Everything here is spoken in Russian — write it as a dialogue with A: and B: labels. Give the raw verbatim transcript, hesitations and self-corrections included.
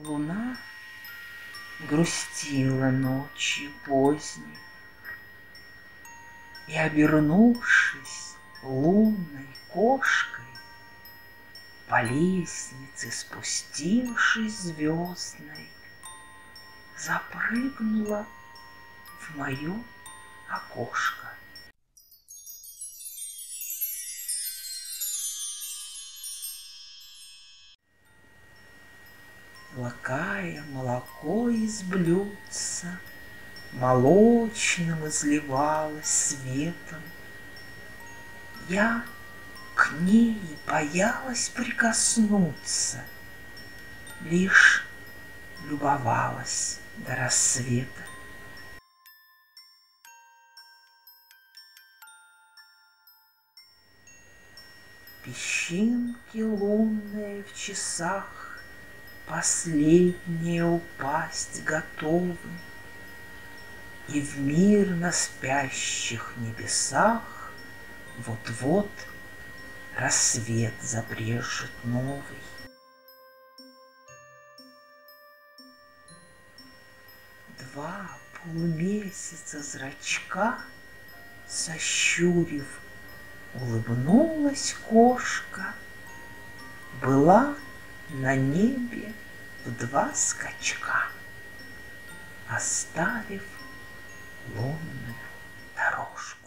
A: Луна грустила ночью поздней, и, обернувшись лунной кошкой, по лестнице, спустившись звездной, запрыгнула в мое окошко. Лакая молоко из блюдца, молочным изливалось светом. Я к ней боялась прикоснуться, лишь любовалась до рассвета. Песчинки лунные в часах последние упасть готовы, и в мирно спящих небесах вот-вот рассвет забрежет новый. Два полумесяца зрачка сощурив, улыбнулась кошка, была на небе в два скачка, оставив лунную дорожку.